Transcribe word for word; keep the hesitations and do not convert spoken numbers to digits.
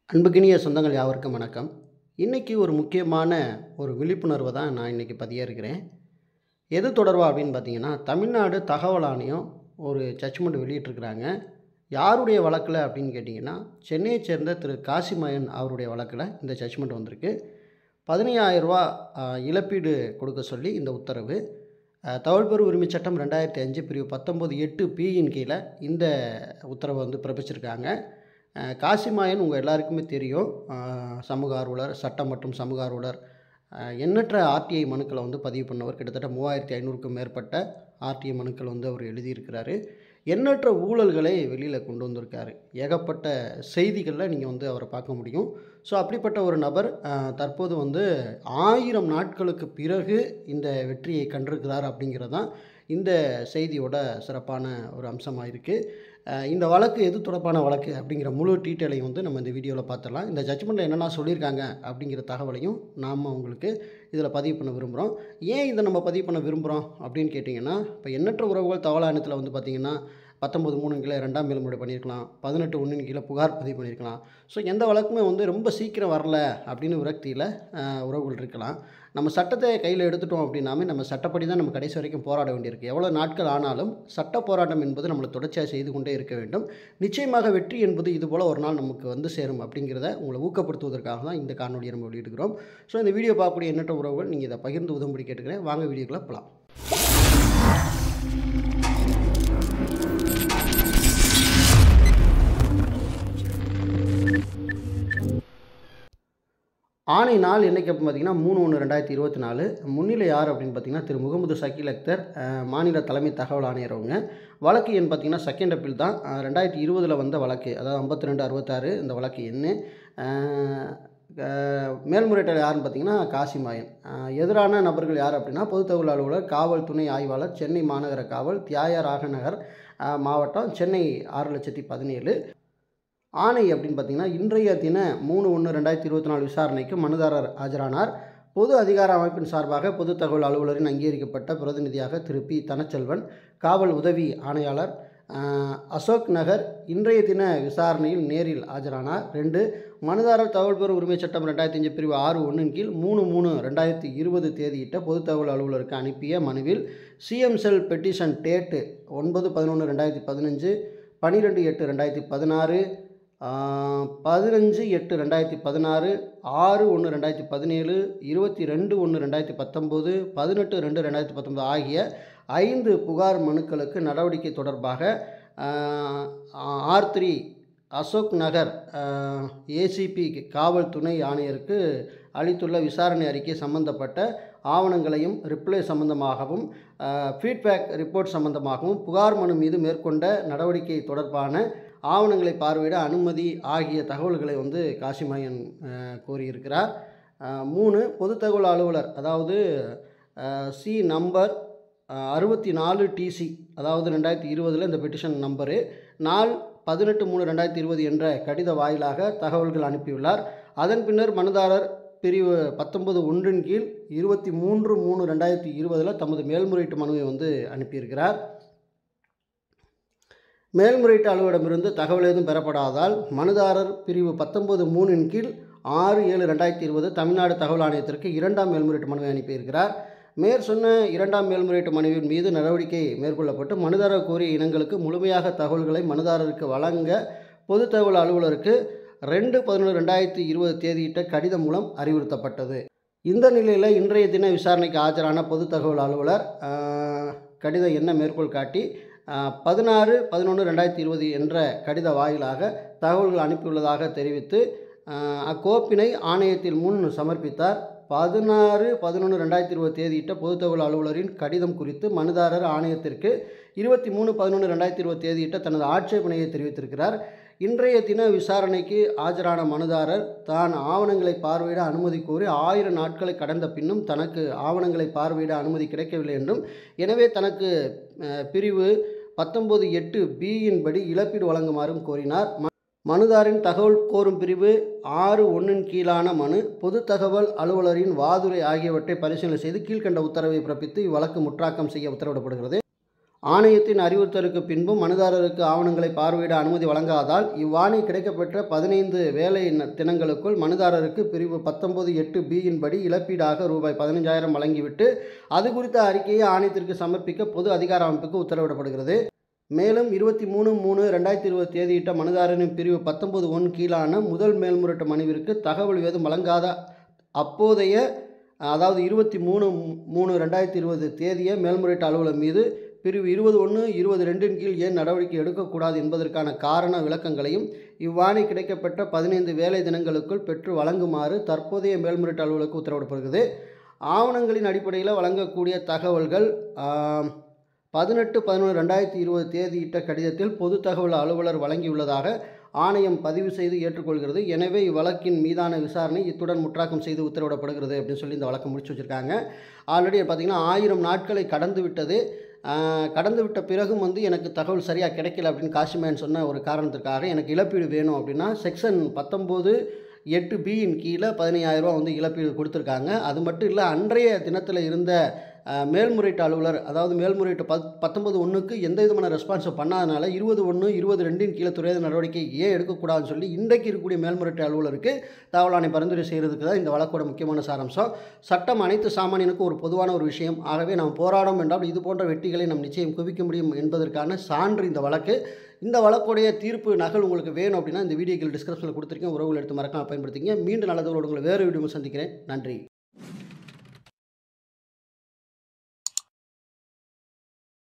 அன்புக்கினிய சொந்தங்கள் யாவருக்கும் வணக்கம். இன்றைக்கி ஒரு முக்கியமான ஒரு விழிப்புணர்வை தான் நான் இன்றைக்கி பதிய இருக்கிறேன். எது தொடர்பாக அப்படின்னு பார்த்தீங்கன்னா, தமிழ்நாடு தகவல் ஆணையம் ஒரு ஜட்ஜ்மெண்ட் வெளியிட்டிருக்கிறாங்க. யாருடைய வழக்கில் அப்படின்னு கேட்டிங்கன்னா, சென்னையை சேர்ந்த திரு காசிமயன் அவருடைய வழக்கில் இந்த ஜட்ஜ்மெண்ட் வந்திருக்கு. பதினையாயிரம் ரூபா இழப்பீடு கொடுக்க சொல்லி இந்த உத்தரவு. தகவல் பெறும் உரிமை சட்டம் ரெண்டாயிரத்தி அஞ்சு பிரிவு பத்தொம்போது எட்டு பியின் கீழே இந்த உத்தரவை வந்து பிறப்பிச்சிருக்காங்க. காசிமாயன் உங்கள் எல்லாருக்குமே தெரியும். சமூக ஆர்வலர், சட்டம் மற்றும் சமூக ஆர்வலர், எண்ணற்ற ஆர்டிஐ மனுக்களை வந்து பதிவு பண்ணவர். கிட்டத்தட்ட மூவாயிரத்தி ஐநூறுக்கும் மேற்பட்ட ஆர்டிஐ மனுக்கள் வந்து அவர் எழுதியிருக்கிறாரு. எண்ணற்ற ஊழல்களை வெளியில் கொண்டு வந்திருக்காரு. ஏகப்பட்ட செய்திகளில் நீங்கள் வந்து அவரை பார்க்க முடியும். ஸோ அப்படிப்பட்ட ஒரு நபர் தற்போது வந்து ஆயிரம் நாட்களுக்கு பிறகு இந்த வெற்றியை கண்டிருக்கிறார் அப்படிங்கிறது தான் இந்த செய்தியோட சிறப்பான ஒரு அம்சமாக இருக்குது. இந்த வழக்கு எது தொடர்பான வழக்கு அப்படிங்கிற முழு டீட்டெயிலையும் வந்து நம்ம இந்த வீடியோவில் பார்த்துடலாம். இந்த ஜட்ஜ்மெண்ட்டில் என்னென்ன சொல்லியிருக்காங்க அப்படிங்கிற தகவலையும் நாம் உங்களுக்கு இதில் பதிவு பண்ண விரும்புகிறோம். ஏன் இதை நம்ம பதிவு பண்ண விரும்புகிறோம் அப்படின்னு கேட்டிங்கன்னா, இப்போ எண்ணற்ற உறவுகள் தகவல் ஆணையத்தில் வந்து பார்த்திங்கன்னா பத்தொம்பது மூணு கீழே ரெண்டாம் மேல்முறை பண்ணியிருக்கலாம், பதினெட்டு ஒன்றின் கீழே புகார் பதிவு பண்ணியிருக்கலாம். ஸோ எந்த வழக்குமே வந்து ரொம்ப சீக்கிரம் வரல அப்படின்னு விரக்தியில் உறவுகள் இருக்கலாம். நம்ம சட்டத்தை கையில் எடுத்துட்டோம் அப்படின்னாமே நம்ம சட்டப்படி தான் நம்ம கடைசி வரைக்கும் போராட வேண்டியிருக்கு. எவ்வளோ நாட்கள் ஆனாலும் சட்ட போராட்டம் என்பது நம்மளை தொடர்ச்சியாக செய்து கொண்டே இருக்க வேண்டும். நிச்சயமாக வெற்றி என்பது இதுபோல் ஒரு நாள் நமக்கு வந்து சேரும் அப்படிங்கிறத உங்களை ஊக்கப்படுத்துவதற்காக தான் இந்த காணொலியை நம்ம வெளியிடுகிறோம். ஸோ இந்த வீடியோ பார்க்கக்கூடிய எண்ணற்ற உறவுகள் நீங்கள் இதை பகிர்ந்து உதவும்படி கேட்டுக்கிறேன். வாங்க வீடியோக்குள்ளே போகலாம். ஆணை நாள் என்றைக்கு அப்படின்னு பார்த்தீங்கன்னா மூணு ஒன்று ரெண்டாயிரத்தி இருபத்தி நாலு. முன்னிலை யார் அப்படின்னு பார்த்தீங்கன்னா திரு முகமது சக்கீல் அக்தர், மாநில தலைமை தகவல் ஆணையர். அவங்க வழக்கு எண் பார்த்தீங்கன்னா செகண்ட் அப்பீல் தான். ரெண்டாயிரத்தி இருபதில் வந்த வழக்கு, அதாவது ஐம்பத்தி ரெண்டு அறுபத்தாறு இந்த வழக்கு எண்ணு. மேல்முறையீட்டாளர் யாருன்னு பார்த்தீங்கன்னா காசிமாயன். எதிரான நபர்கள் யார் அப்படின்னா பொது தகவல் அலுவலர், காவல் துணை ஆய்வாளர், சென்னை மாநகர காவல், தியாகராக நகர் மாவட்டம், சென்னை ஆறு லட்சத்தி பதினேழு. ஆணை அப்படின்னு பார்த்திங்கன்னா இன்றைய தின மூணு ஒன்று ரெண்டாயிரத்தி இருபத்தி நாலு விசாரணைக்கு மனுதாரர் ஆஜரானார். பொது அதிகார அமைப்பின் சார்பாக பொது தகவல் அலுவலரின் அங்கீகரிக்கப்பட்ட பிரதிநிதியாக திரு பி தனச்செல்வன், காவல் உதவி ஆணையாளர் அசோக் நகர் இன்றைய தின விசாரணையில் நேரில் ஆஜரானார். ரெண்டு மனுதாரர் தகவல் பெறும் உரிமை சட்டம் ரெண்டாயிரத்தி அஞ்சு பிரிவு ஆறு ஒன்றின் கீழ் மூணு மூணு ரெண்டாயிரத்தி இருபது தேதியிட்ட பொது தகவல் அலுவலருக்கு அனுப்பிய மனுவில் சிஎம் செல் பெட்டிஷன் டேட்டு ஒன்பது பதினொன்று ரெண்டாயிரத்தி பதினஞ்சு, பன்னிரெண்டு எட்டு ரெண்டாயிரத்தி பதினாறு, பதினஞ்சு எட்டு ரெண்டாயிரத்தி பதினாறு, ஆறு ஒன்று ரெண்டாயிரத்தி பதினேழு, இருபத்தி ரெண்டு ஒன்று ரெண்டாயிரத்தி பத்தொம்போது, பதினெட்டு ரெண்டு ரெண்டாயிரத்தி பத்தொம்போது ஆகிய ஐந்து புகார் மனுக்களுக்கு நடவடிக்கை தொடர்பாக R three Ashok Nagar ACP காவல் துணை ஆணையருக்கு அளித்துள்ள விசாரணை அறிக்கை சம்பந்தப்பட்ட ஆவணங்களையும் ரிப்ளை சம்பந்தமாகவும் ஃபீட்பேக் ரிப்போர்ட் சம்பந்தமாகவும் புகார் மனு மீது மேற்கொண்ட நடவடிக்கை தொடர்பான ஆவணங்களை பார்வையிட அனுமதி ஆகிய தகவல்களை வந்து காசிமாயன் கோரியிருக்கிறார். மூணு பொது தகவல் அலுவலர், அதாவது சி நம்பர் அறுபத்தி நாலு டிசி, அதாவது ரெண்டாயிரத்தி இருபதில் இந்த பெட்டிஷன் நம்பரு நாள் பதினெட்டு மூணு ரெண்டாயிரத்தி இருபது என்ற கடித வாயிலாக தகவல்கள் அனுப்பியுள்ளார். அதன் பின்னர் மனுதாரர் பிரிவு பத்தொன்பது ஒன்றின் கீழ் இருபத்தி மூன்று மூணு ரெண்டாயிரத்தி இருபதில் தமது மேல்முறையீட்டு மனுவை வந்து அனுப்பியிருக்கிறார். மேல்முறையீட்டு அலுவலரிடமிருந்து தகவல் ஏதும் பெறப்படாதால் மனுதாரர் பிரிவு பத்தொன்பது மூணின் கீழ் ஆறு ஏழு ரெண்டாயிரத்தி இருபது தமிழ்நாடு தகவல் ஆணையத்திற்கு இரண்டாம் மேல்முறையீட்டு மனுவை அனுப்பியிருக்கிறார். மேற் சொன்ன இரண்டாம் மேல்முறையீட்டு மனுவின் மீது நடவடிக்கை மேற்கொள்ளப்பட்டு மனுதாரர் கோரிய இனங்களுக்கு முழுமையாக தகவல்களை மனுதாரருக்கு வழங்க பொது தகவல் அலுவலருக்கு ரெண்டு பதினொன்று ரெண்டாயிரத்தி இருபது தேதியிட்ட கடிதம் மூலம் அறிவுறுத்தப்பட்டது. இந்த நிலையில் இன்றைய தின விசாரணைக்கு ஆஜரான பொது தகவல் அலுவலர் கடிதம் என்ன மேற்கோள் காட்டி பதினாறு பதினொன்று ரெண்டாயிரத்தி இருபது என்ற கடித வாயிலாக தகவல்கள் அனுப்பியுள்ளதாக தெரிவித்து அக்கோப்பினை ஆணையத்தில் முன் சமர்ப்பித்தார். பதினாறு பதினொன்று ரெண்டாயிரத்தி இருபது தேதியிட்ட பொது தகவல் அலுவலரின் கடிதம் குறித்து மனுதாரர் ஆணையத்திற்கு இருபத்தி மூணு பதினொன்று ரெண்டாயிரத்தி இருபது தேதியிட்ட தனது ஆட்சேபனையை தெரிவித்திருக்கிறார். இன்றைய தின விசாரணைக்கு ஆஜரான மனுதாரர் தான் ஆவணங்களை பார்வையிட அனுமதி கோரி ஆயிரம் நாட்களை கடந்த பின்னும் தனக்கு ஆவணங்களை பார்வையிட அனுமதி கிடைக்கவில்லை என்றும், எனவே தனக்கு பிரிவு பத்தொம்போது எட்டு பியின் படி இழப்பீடு வழங்குமாறும் கோரினார். மனுதாரின் தகவல் கோரும் பிரிவு ஆறு ஒன்றின் கீழான மனு, பொது தகவல் அலுவலரின் வாதுரை ஆகியவற்றை பரிசீலனை செய்து கீழ்கண்ட உத்தரவை பிறப்பித்து இவ்வழக்கு முற்றாக்கம் செய்ய உத்தரவிடப்படுகிறது. ஆணையத்தின் அறிவுறுத்தலுக்கு பின்பும் மனுதாரருக்கு ஆவணங்களை பார்வையிட அனுமதி வழங்காதால் இவ்வாணை கிடைக்கப்பெற்ற பதினைந்து வேலை தினங்களுக்குள் மனுதாரருக்கு பிரிவு பத்தொன்பது எட்டு பியின் படி இழப்பீடாக ரூபாய் பதினைஞ்சாயிரம் வழங்கிவிட்டு அது குறித்த அறிக்கையை ஆணையத்திற்கு சமர்ப்பிக்க பொது அதிகார அமைப்புக்கு உத்தரவிடப்படுகிறது. மேலும் இருபத்தி மூணு மூணு ரெண்டாயிரத்தி இருபது தேதியிட்ட மனுதாரரின் பிரிவு பத்தொன்பது ஒன் கீழான முதல் மேல்முறையீட்டு மனுவிற்கு தகவல் ஏதும் வழங்காத அப்போதைய அதாவது இருபத்தி மூணு மூணு ரெண்டாயிரத்தி இருபது தேதிய மேல்முறையீட்டு அலுவலர் மீது பிரிவு இருபது ஒன்று இருபது ரெண்டின் கீழ் ஏன் நடவடிக்கை எடுக்கக்கூடாது என்பதற்கான காரண விளக்கங்களையும் இவ்வாணை கிடைக்கப்பெற்ற பதினைந்து வேலை தினங்களுக்குள் பெற்று வழங்குமாறு தற்போதைய மேல்முறையீட்டு அலுவலருக்கு உத்தரவிடப்படுகிறது. ஆவணங்களின் அடிப்படையில் வழங்கக்கூடிய தகவல்கள் பதினெட்டு பதினொன்று ரெண்டாயிரத்தி இருபது தேதியிட்ட கடிதத்தில் பொது தகவல் அலுவலர் வழங்கியுள்ளதாக ஆணையம் பதிவு செய்து ஏற்றுக்கொள்கிறது. எனவே இவ்வழக்கின் மீதான விசாரணை இத்துடன் முற்றாக்கம் செய்து உத்தரவிடப்படுகிறது அப்படின்னு சொல்லி இந்த வழக்கை முடிச்சு வச்சுருக்காங்க. ஆல்ரெடி பார்த்திங்கன்னா ஆயிரம் நாட்களை கடந்து விட்டது. கடந்து விட்ட பிறகும் வந்து எனக்கு தகவல் சரியாக கிடைக்கல அப்படின்னு காசிமேன் சொன்ன ஒரு காரணத்திற்காக எனக்கு இழப்பீடு வேணும் அப்படின்னா செக்ஷன் பத்தொம்போது எட்டு பியின் கீழே பதினையாயிரம் ரூபா வந்து இழப்பீடு கொடுத்துருக்காங்க. அது மட்டும் இல்லை, அன்றைய தினத்தில் இருந்த மேல்முறையீட்டு அலுவலர் அதாவது மேல்முறையீட்டு பத் பத்தொன்பது ஒன்றுக்கு எந்த விதமான ரெஸ்பான்ஸை பண்ணாதனால இருபது ஒன்று இருபது ரெண்டின் கீழே துறை நடவடிக்கை ஏன் எடுக்கக்கூடாதுன்னு சொல்லி இன்றைக்கு இருக்கக்கூடிய மேல்முறையீட்டு அலுவலருக்கு தகவல் ஆணை பரிந்துரை செய்கிறதுக்கு தான் இந்த வழக்கோட முக்கியமான சாராம்சம். சட்டம் அனைத்து சாமானியனுக்கும் ஒரு பொதுவான ஒரு விஷயம். ஆகவே நாம் போராடும் என்றால் இது போன்ற வெற்றிகளை நாம் நிச்சயம் குவிக்க முடியும் என்பதற்கான சான்று இந்த வழக்கு. இந்த வழக்குடைய தீர்ப்பு நகல் உங்களுக்கு வேணும் அப்படின்னா இந்த வீடியோக்கள் டிஸ்கிரிப்ஷனில் கொடுத்துருக்கேன். உறவுகள் எடுத்து மறக்காம பயன்படுத்திங்க. மீண்டும் நல்லதோடு உங்களை வேறு வீடியோ சந்திக்கிறேன். நன்றி.